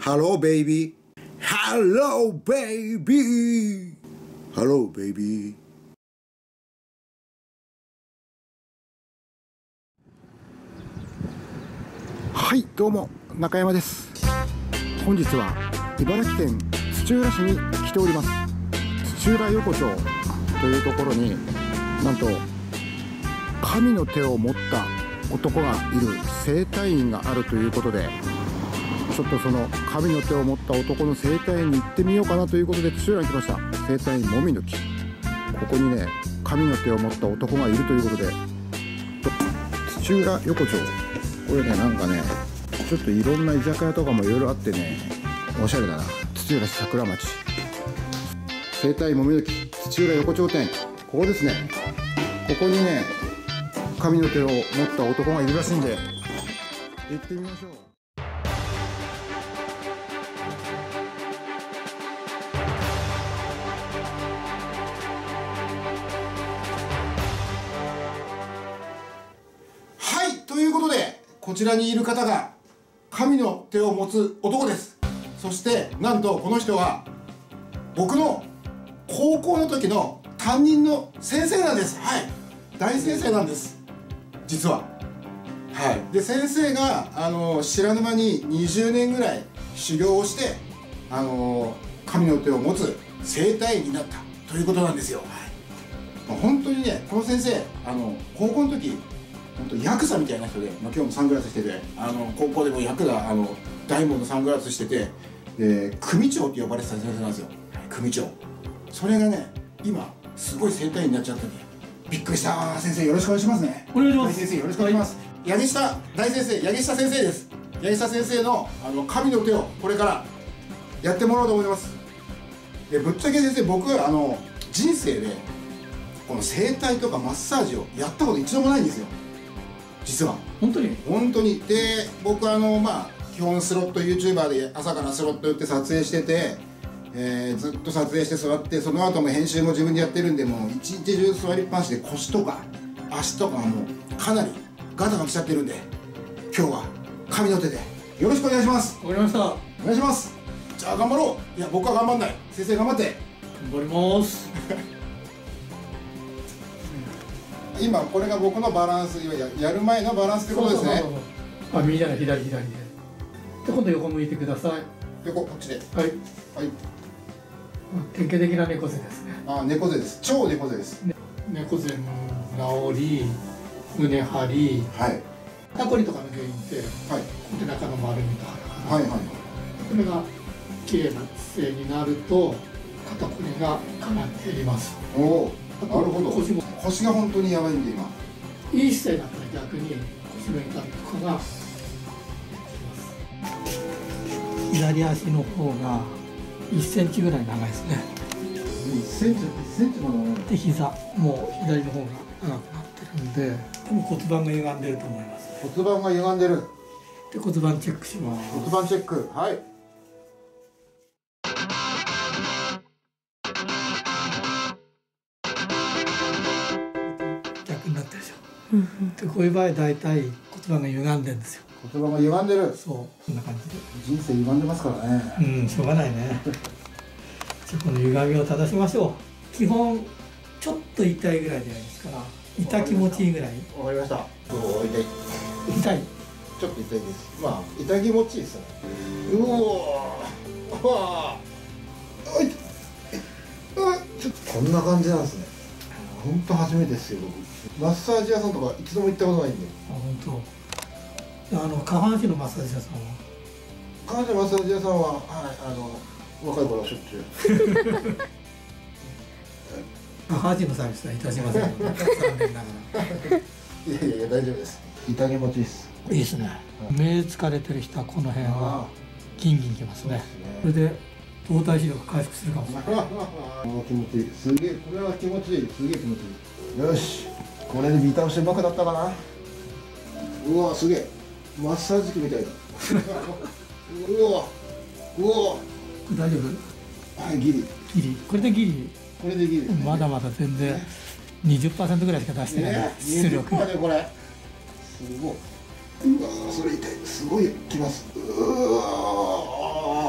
Hello baby Hello baby Hello baby。 はい、どうも中山です。本日は茨城県土浦市に来ております。土浦横丁というところになんと神の手を持った男がいる整体院があるということで、ちょっとその神の手を持った男の整体院に行ってみようかなということで土浦に来ました。整体院もみの木、ここにね神の手を持った男がいるということで、土浦横丁、これねなんかねちょっといろんな居酒屋とかもいろいろあってね、おしゃれだな。土浦市桜町整体もみの木土浦横丁店、ここですね。ここにね神の手を持った男がいるらしいんで行ってみましょう。 はい、ということでこちらにいる方が神の手を持つ男です。そしてなんとこの人は僕の高校の時の担任の先生なんです。はい、大先生なんです実は。はい、で先生が白沼に20年ぐらい修行をして神の手を持つ整体院になったということなんですよ。はい、本当にねこの先生高校の時本当ヤクザみたいな人で、今日もサングラスしてて高校でもヤクザ大門のサングラスしてて、組長って呼ばれてた先生なんですよ。組長。それがね今すごい整体院になっちゃったんでびっくりした。先生よろしくお願いしますね。 お願いします。 大先生よろしくお願いします。はい、八木下大先生、八木下先生です。八木下先生の神の手をこれからやってもらおうと思います。でぶっちゃけ先生、僕人生でこの整体とかマッサージをやったこと一度もないんですよ実は。 本当にで僕基本スロット YouTuber で朝からスロット打って撮影してて、ずっと撮影して座って、その後も編集も自分でやってるんで、もう一日中座りっぱなしで腰とか足とかもうかなりガタが来ちゃってるんで、今日は神の手でよろしくお願いします。 わかりました。 お願いします。じゃあ頑張ろう。いや僕は頑張んない、先生頑張って。 頑張ります。 今これが僕のバランス、やる前のバランスってことですね。 あ、右じゃない、左で。で今度横向いてください。 横、こっちで。 はい。 はい。 典型的な猫背ですね。 あ、猫背です。超猫背です。 猫背の治り、胸張り、 はい。 肩こりとかの原因って、 はい。 手中の丸みと腹はいはい。 これが綺麗な姿勢になると肩こりがかなり減ります。 おお、なるほど。腰が本当にやばいんで今。 いい姿勢だったら逆に腰の痛みとかが左足の方が1センチぐらい長いですね。 1センチも長い。 で膝もう左の方が長くなってるんで、多分骨盤が歪んでると思います。 骨盤が歪んでる。 で骨盤チェックします。 骨盤チェック、はい。 逆になってるでしょ。でこういう場合大体骨盤が歪んでるんですよ。 骨盤が歪んでる。 そう、こんな感じで。 人生歪んでますからね。 しょうがないね。じゃあこの歪みを正しましょう。基本ちょっと痛いぐらいじゃないですから、痛気持ちいいぐらい。 わかりました。痛い。 痛い。 ちょっと痛いです。まあ痛気持ちいいですね。うおー。わあ。こんな感じなんですね。本当初めてですよ僕。マッサージ屋さんとか一度も行ったことないんで。 あ、本当。下半身のマッサージ屋さんは。 下半身のマッサージ屋さんは若い頃はしょっちゅう。 下半身のサービスはいたしませんので、残念ながら。 いや大丈夫です。痛気持ちいいです。 いいですね。目疲れてる人はこの辺はギンギンきますね。それで動体視力回復するかもしれない。 気持ちいい。すげえ、これは気持ちいい。すげえ気持ちいい。よし、これでビタ押しうまくなったかな。うわすげえ、マッサージ機みたいだ。うわ大丈夫？ はい、ギリ。 これでギリ。 これでギリですね。 まだまだ全然 20% ぐらいしか出してない出力。 ね、これ。すごい。うわそれ痛い。すごいきます。うわ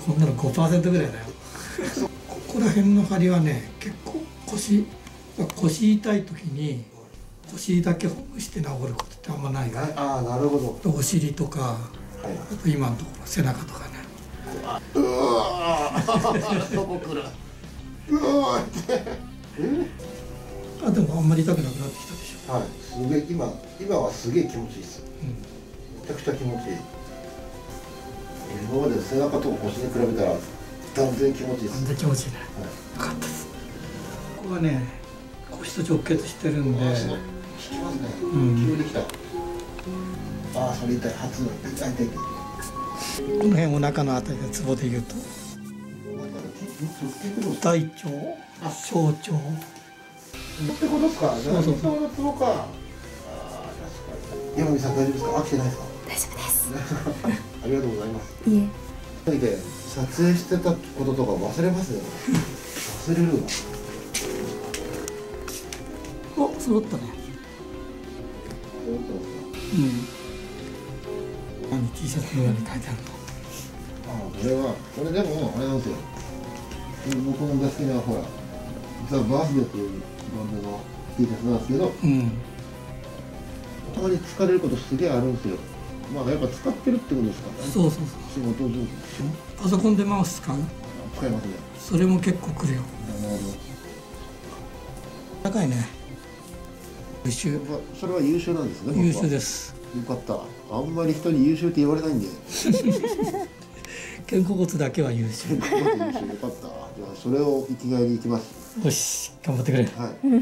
こんなの 5% ぐらいだよここら辺の張りはね、結構腰痛い時に腰だけほぐして治ることってあんまないから。 ああ、なるほど。 お尻とか、あと今のところ背中とかね。 うわーそこ来る。うわーって。 あ、でもあんまり痛くなくなってきたでしょ。 はい、すげえ今はすげえ気持ちいいです。めちゃくちゃ気持ちいい。今まで背中と腰に比べたら断然気持ちいいです。 断然気持ちいいね。よかったです。ここはね、腰と直結してるんで。 引きますね。急に来た。ああ、それ痛い。初の痛い。 この辺お腹のあたりでツボで言うと。大腸、小腸。 ってことですか。そうのツボか。ああ、確かに。山美さん大丈夫ですか。飽きてないですか。 大丈夫です。 ありがとうございます。 いえ。 で撮影してたこととか忘れますよ。忘れるわ。 お、揃ったね。何 T シャツの上に書いてあるの。 これでもあれなんですよ。僕のが好きなほら、ザ・バースデーというバンドの T シャツなんですけど、たまに疲れることすげえあるんですよ。まあやっぱ使ってるってことですかね。 そう。仕事上手。 パソコンでマウス使う？ 使いますね。 それも結構くるよ。 なるほど。 高いね。優秀。 それは優秀なんですね。 優秀です。 よかった。あんまり人に優秀って言われないんで。 肩甲骨だけは優秀。 よかった。じゃあそれを生きがいに行きます。 よし、頑張ってくれ。はい。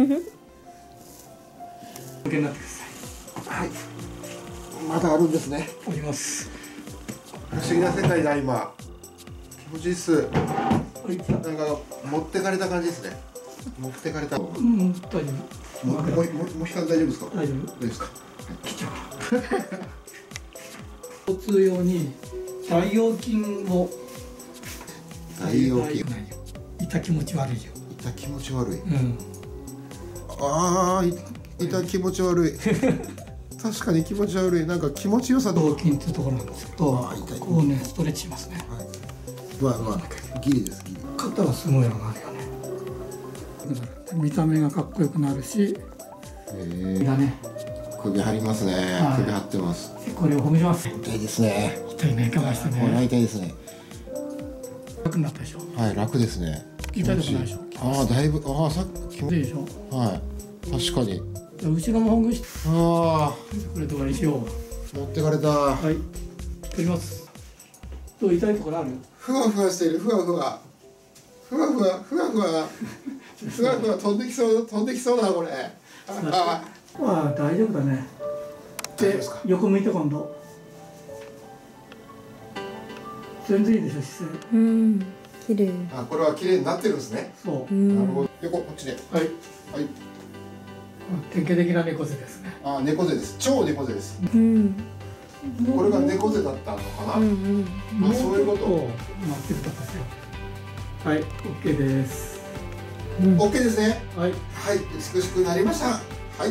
受けになってください。 はい。まだあるんですね。 あります。 不思議な世界だ今。気持ちいいっす。なんか持ってかれた感じですね。持ってかれた。 大丈夫。 もう引かん大丈夫ですか。 大丈夫。 大丈夫ですか。 来ちゃう。交通用に大腰筋を。 大腰筋。 痛気持ち悪いよ。 痛気持ち悪い。 ああ、痛気持ち悪い。確かに気持ち悪い。なんか気持ちよさと。 頭筋っていうところなんですけど、こうね、ストレッチしますね。 まあギリです。ギリ。 肩はすごい上がるよね。見た目がかっこよくなるし。だね。 首張りますね。首張ってます。 これをほぐします。 痛いですね。 痛いね、我慢してね。 これは痛いですね。 楽になったでしょ。 はい、楽ですね。 痛いとこないでしょ。 ああ、だいぶ、ああ、さっき。 いいでしょ。 はい。確かに。 後ろもほぐして。 ああ。 これとかにしよう。 持ってかれた。 はい。取ります。どう、痛いところある。 ふわふわしている。ふわふわ飛んできそうだこれ。 まあ大丈夫だね。で、横向いて今度。全然いいでしょ、姿勢。 綺麗。 あ、これは綺麗になってるんですね。 そう。 なるほど。横こっちで。はい。 典型的な猫背ですね。 あ、猫背です。超猫背です。これが猫背だったのかな。あ、そういうこと。 なってるとですよ。はい、OK です。 OK ですね。 はい。 はい、美しくなりました。はい。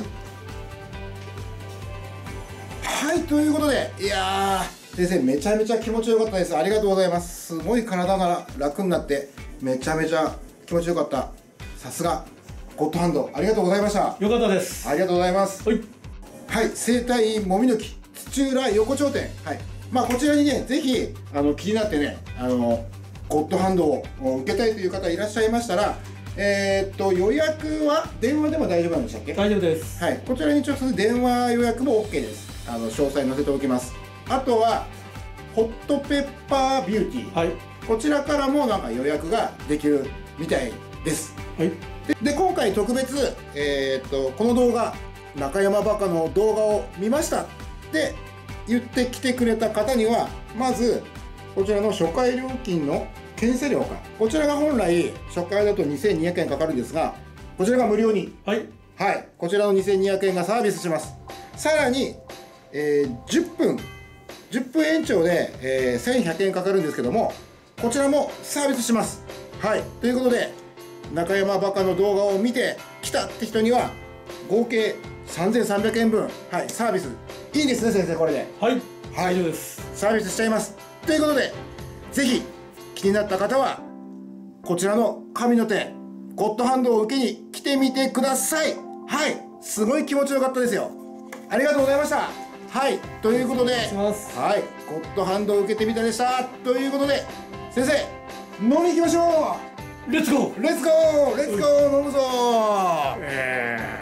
はい、ということで、いやー、先生めちゃめちゃ気持ちよかったです。ありがとうございます。すごい体が楽になってめちゃめちゃ気持ちよかった。さすがゴッドハンド、ありがとうございました。 よかったです。 ありがとうございます。はい。はい、整体院もみの木土浦横丁店。はい。まあこちらにね、ぜひ気になってね、ゴッドハンドを受けたいという方いらっしゃいましたら、予約は電話でも大丈夫なんでしたっけ？ 大丈夫です。 はい、こちらに直接電話予約も OK です。詳細載せておきます。あとはホットペッパービューティー、はい、こちらからもなんか予約ができるみたいです。はい。で今回特別この動画中山バカの動画を見ましたって言ってきてくれた方にはまずこちらの初回料金の検査料か、こちらが本来初回だと2200円かかるんですが、こちらが無料に、はい、はい、こちらの2200円がサービスします。さらに、10分延長で、1100円かかるんですけども、こちらもサービスします。はい、ということで中山バカの動画を見てきたって人には合計3300円分、はい、サービスいいですね先生、これで。はい、はい、大丈夫です。サービスしちゃいます。ということでぜひ気になった方はこちらの神の手ゴッドハンドを受けに来てみてください。はい、すごい気持ちよかったですよ。ありがとうございました。はい、ということで、はい、ゴッドハンドを受けてみたでした。ということで先生、飲み行きましょう。 レッツゴーレッツゴーレッツゴー飲むぞ。